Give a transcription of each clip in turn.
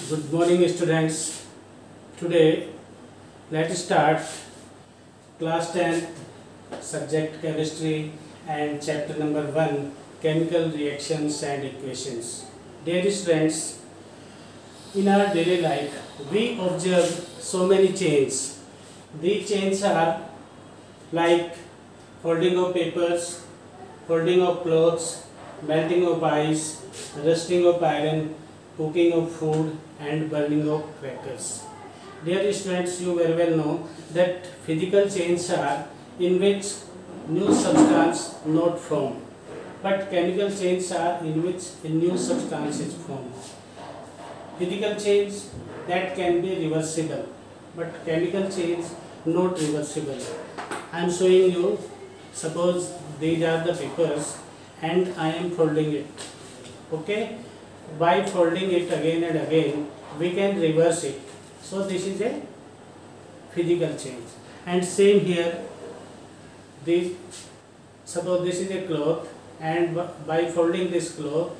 Good morning students. Today let's start class 10 subject chemistry and chapter number 1 chemical reactions and equations. Dear students, in our daily life we observe so many chains. These chains are like folding of papers, folding of clothes, melting of ice, rusting of iron, cooking of food and burning of crackers. Dear students, you very well know that physical chains are in which new substance not formed, but chemical chains are in which a new substance is formed. Physical chains that can be reversible, but chemical chains not reversible. I am showing you, suppose these are the papers and I am folding it. Okay, by folding it again and again we can reverse it. So this is a physical change. And same here, this, suppose this is a cloth and by folding this cloth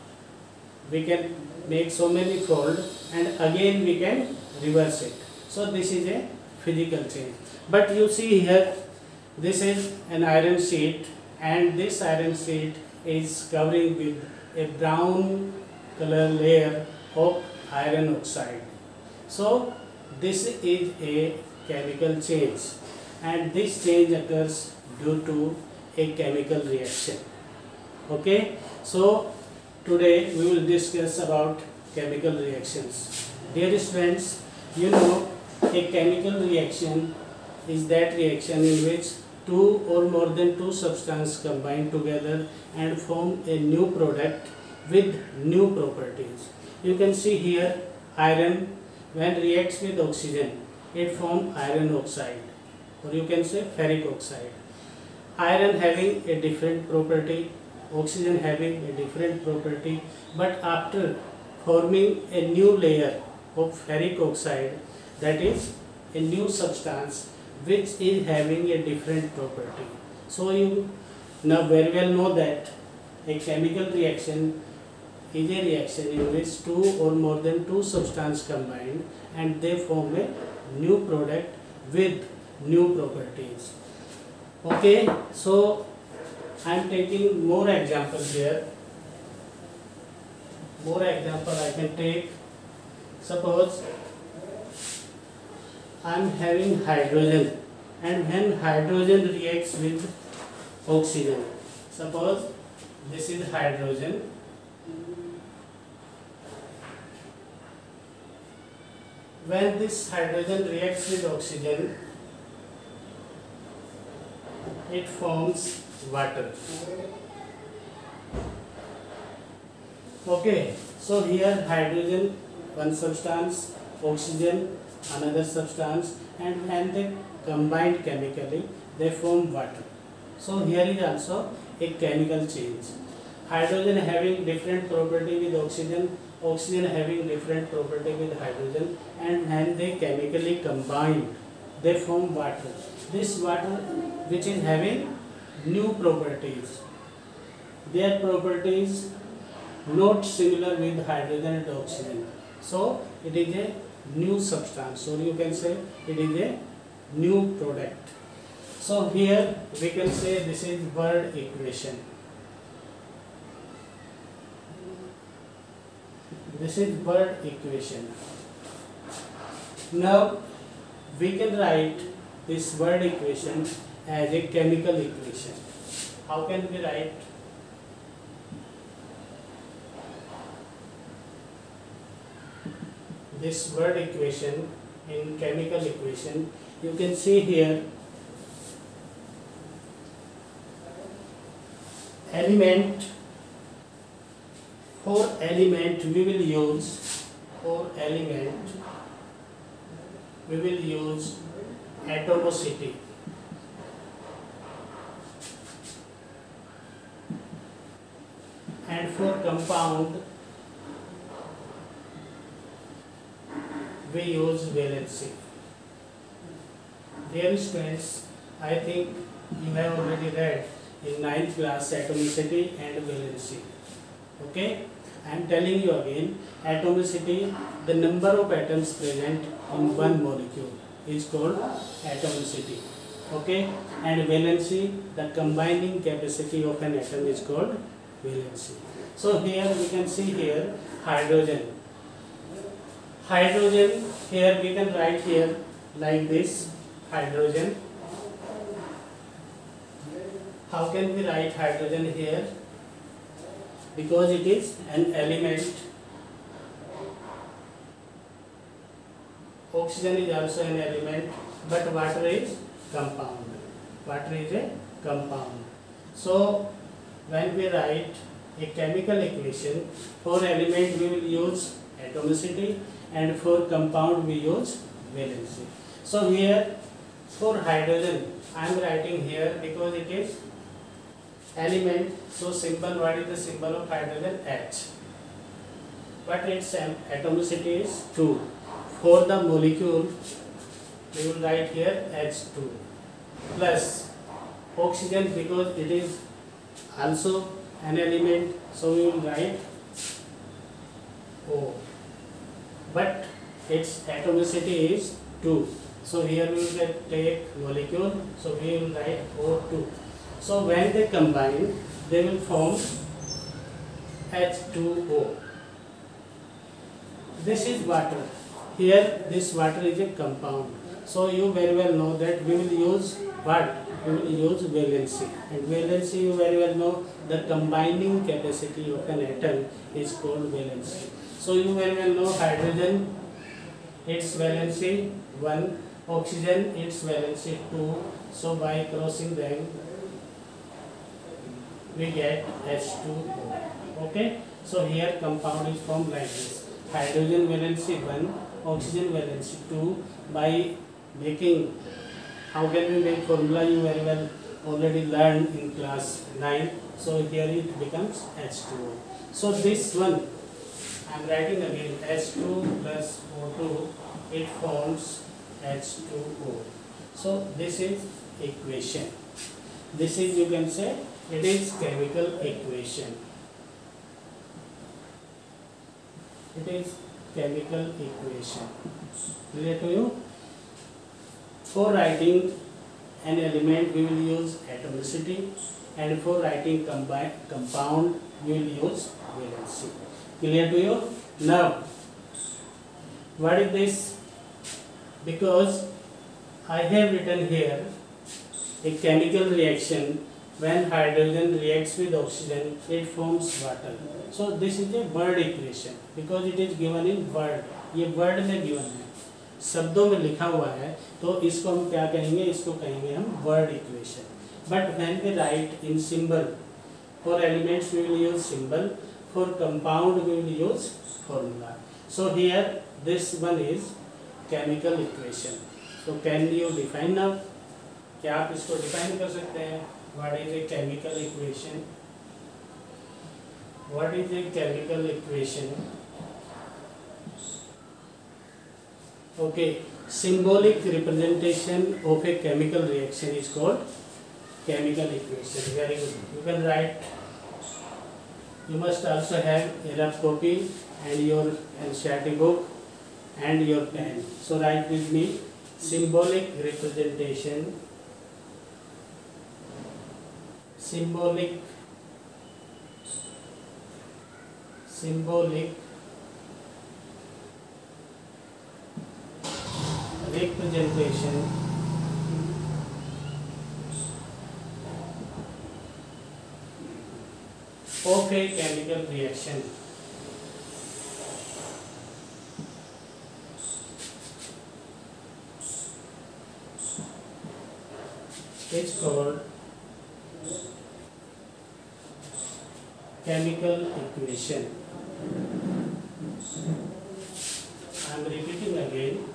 we can make so many fold and again we can reverse it. So this is a physical change. But you see here, this is an iron sheet and this iron sheet is covering with a brown color layer of iron oxide. So this is a chemical change and this change occurs due to a chemical reaction. Okay, so today we will discuss about chemical reactions. Dear friends, you know a chemical reaction is that reaction in which two or more than two substances combine together and form a new product with new properties. You can see here iron, when reacts with oxygen it forms iron oxide, or you can say ferric oxide. Iron having a different property, oxygen having a different property, but after forming a new layer of ferric oxide, that is a new substance which is having a different property. So you now very well know that a chemical reaction is a reaction in which two or more than two substances combine and they form a new product with new properties. Okay, so I am taking more examples here. More example I can take. Suppose I am having hydrogen, and when hydrogen reacts with oxygen, suppose this is hydrogen, when this hydrogen reacts with oxygen it forms water. Okay, so here hydrogen one substance, oxygen another substance, and when they combine chemically they form water. So here is also a chemical change. Hydrogen having different property with oxygen, oxygen having different property with hydrogen, and when they chemically combine they form water. This water which is having new properties, their properties not similar with hydrogen and oxygen. So it is a new substance, so you can say it is a new product. So here we can say this is word equation. This is word equation. Now we can write this word equation as a chemical equation. How can we write? This word equation in chemical equation, you can see here element, for element we will use, for element we will use atomicity. And for compound we use valency. Dear students, I think you have already read in 9th class atomicity and valency. Okay, I am telling you again, atomicity, the number of atoms present in one molecule is called atomicity. Okay, and valency, the combining capacity of an atom is called valency. So here we can see here hydrogen. Hydrogen, here we can write here like this, hydrogen. How can we write hydrogen here? Because it is an element. Oxygen is also an element, but water is compound. Water is a compound. So when we write a chemical equation, for element we will use atomicity, and for compound we use valency. So here for hydrogen I am writing here because it is element. So symbol, what is the symbol of hydrogen? H. But its atomicity is 2. For the molecule we will write here H2 plus oxygen, because it is also an element, so we will write O, but its atomicity is 2. So here we will take molecule, so we will write O2. So when they combine, they will form H2O. This is water. Here this water is a compound. So you very well know that we will use what? We will use valency. And valency, you very well know, the combining capacity of an atom is called valency. So you very well know hydrogen, its valency 1, oxygen, its valency 2. So by crossing them, we get H2O. Okay. So here compound is formed like this. Hydrogen valency 1, oxygen valency 2. By making, how can we make formula? You very well already learned in class 9. So here it becomes H2O. So this one I am writing again, H2 plus O2, it forms H2O. So this is equation. This is, you can say, it is chemical equation. It is chemical equation. Clear to you? For writing an element we will use atomicity, and for writing compound we will use valency. Clear to you? Now, what is this? Because I have written here a chemical reaction. When hydrogen reacts with oxygen, it forms water. So this is a word equation because it is given in word. ये word में given है, शब्दों में लिखा हुआ है, तो इसको हम क्या कहेंगे? इसको कहेंगे हम word equation. But when we write in symbol, for elements we will use symbol, for compound we will use formula. So here this one is chemical equation. So can you define now? क्या आप इसको define कर सकते हैं? What is a chemical equation? What is a chemical equation? Okay, symbolic representation of a chemical reaction is called chemical equation. Very good. You can write. You must also have a rough copy and your NCERT book and your pen. So write with me, symbolic representation. Symbolic representation of a chemical reaction. It's called chemical equation. I am repeating again.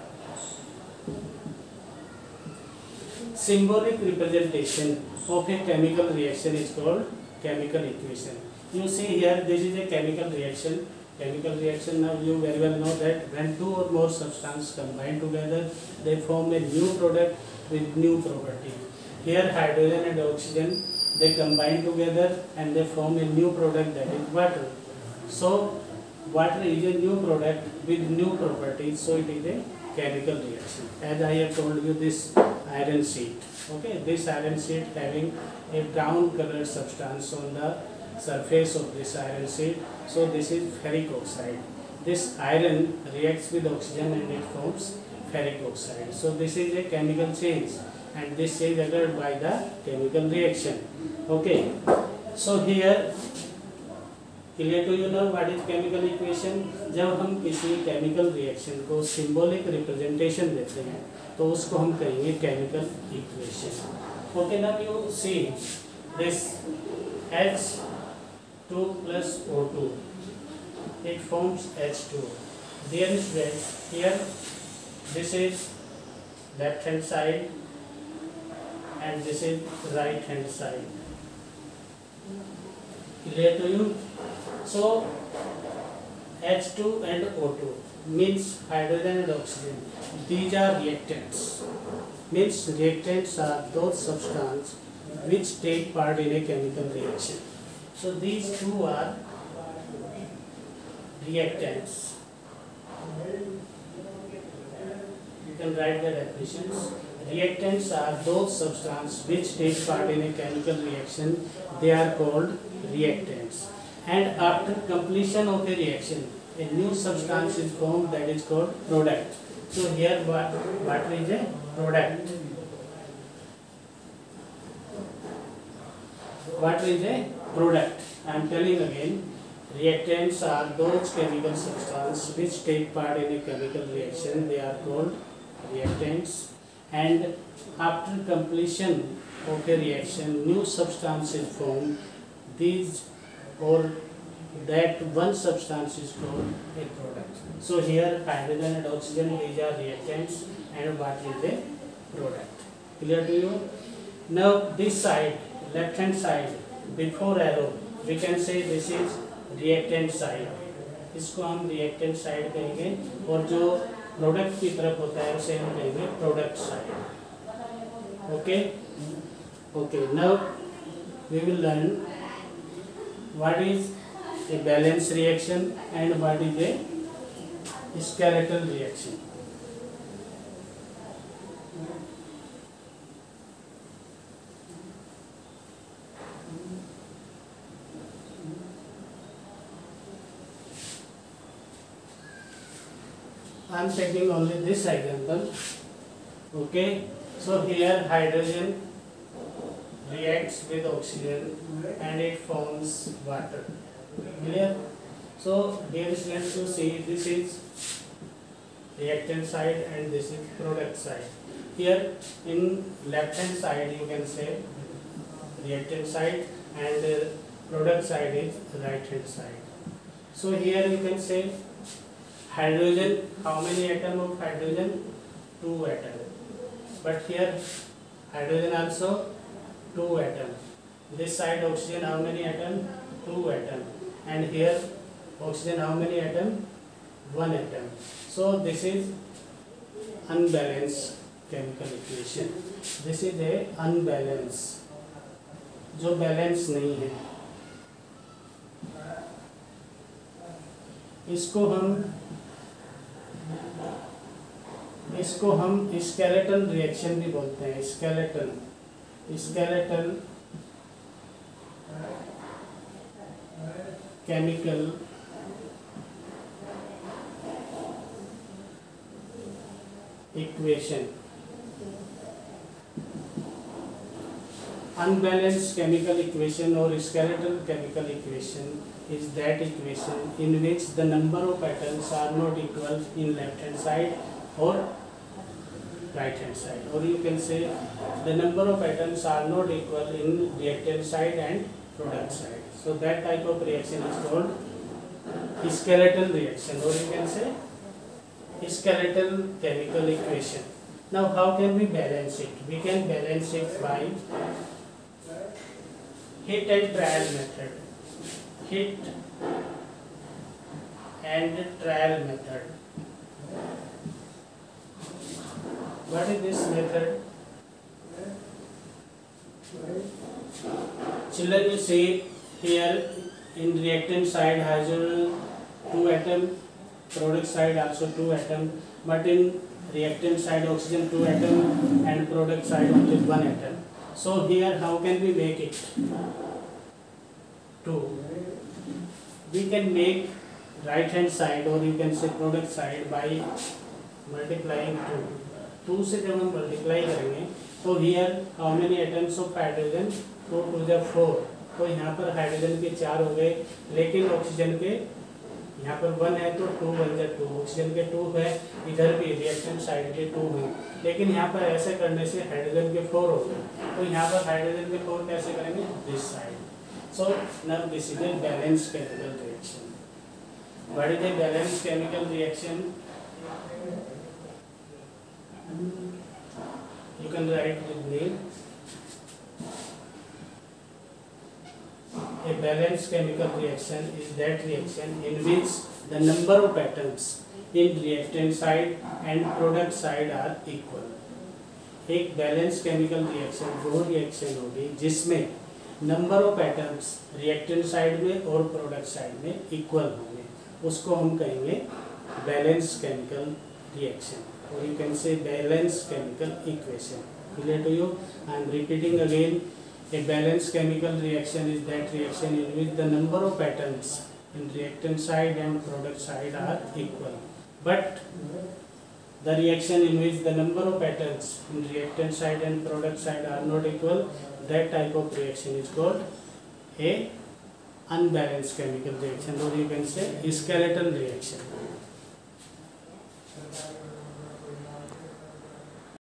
Symbolic representation of a chemical reaction is called chemical equation. You see here, this is a chemical reaction. Chemical reaction, now you very well know that when two or more substances combine together, they form a new product with new properties. Here hydrogen and oxygen, they combine together and they form a new product, that is water. So water is a new product with new properties, so it is a chemical reaction. As I have told you, this iron sheet, okay, this iron sheet having a brown colored substance on the surface of this iron sheet, so this is ferric oxide. This iron reacts with oxygen and it forms ferric oxide. So this is a chemical change, and this change occurred by the chemical reaction. Okay, so here clear to you know what is chemical equation. जब हम किसी chemical reaction को symbolic representation देते हैं तो उसको हम कहेंगे chemical equation. Okay, now you see this H2 plus O2, it forms H2. Dear students, here this is left hand side and this is right hand side. Clear to you? So H2 and O2 means hydrogen and oxygen. These are reactants. Means reactants are those substances which take part in a chemical reaction. So these two are reactants. You can write the definitions. Reactants are those substances which take part in a chemical reaction. They are called reactants. And after completion of a reaction, a new substance is formed, that is called product. So here water is a product. Water is a product. I am telling again, reactants are those chemical substances which take part in a chemical reaction. They are called reactants. And after completion of a reaction, new substance is formed. These or that one substance is called a product. So here hydrogen and oxygen, these are reactants, and water is a product. Clear to you? Now this side, left hand side, before arrow, we can say this is reactant side. इसको हम reactant side कहेंगे, और जो product की तरफ होता है उसे हम कहेंगे product side. Okay? Okay. Now we will learn what is a balance reaction and what is a skeletal reaction. I am taking only this example. Okay, so here hydrogen reacts with oxygen and it forms water. Clear? So dear students, you see this is reactant side and this is product side. Here in left hand side you can say reactant side and product side is right hand side. So here you can say hydrogen, how many atom of hydrogen? 2 atom. But here hydrogen also 2 atom. This side oxygen, how many atom? 2 atom. And here oxygen, how many atom? 1 atom. So this is unbalanced chemical equation. This is a unbalanced, जो balance नहीं है. इसको हम skeletal reaction भी बोलते हैं. Skeletal chemical equation. Unbalanced chemical equation or skeletal chemical equation is that equation in which the number of atoms are not equal in left hand side or right hand side, or you can say the number of atoms are not equal in reactant side and product side. So that type of reaction is called skeletal reaction, or you can say skeletal chemical equation. Now how can we balance it? We can balance it by hit and trial method. Hit and trial method. What is this method? Children, you see here in reactant side hydrogen 2 atom, product side also 2 atom, but in reactant side oxygen 2 atom and product side only 1 atom. So here how can we make it? 2. We can make right hand side or you can say product side by multiplying 2. 2 से जब हम multiply करेंगे तो here how many atoms of hydrogen? 2 to the 4. तो यहाँ पर hydrogen के 4 हो गए, लेकिन ऑक्सीजन के यहाँ पर 1 है तो 2 बन जाए 2, ऑक्सीजन के 2 है, इधर भी रिएक्टेंट साइड के 2 हैं, लेकिन यहाँ पर ऐसे करने से हाइड्रोजन के 4 हो गए, तो यहाँ पर हाइड्रोजन के 4 कैसे करेंगे? This side. So now this is a balance chemical reaction. What is a balance chemical reaction? You can write with me. A balanced chemical reaction is that reaction in which the number of atoms in reactant side and product side are equal. एक balance chemical reaction वो reaction होगी जिसमें number of atoms reactant side में और product side में equal होंगे, उसको हम कहेंगे balance chemical reaction, or you can say balanced chemical equation. Clear to you? I am repeating again. A balanced chemical reaction is that reaction in which the number of atoms in reactant side and product side are equal. But the reaction in which the number of atoms in reactant side and product side are not equal, that type of reaction is called a unbalanced chemical reaction, or you can say skeletal reaction.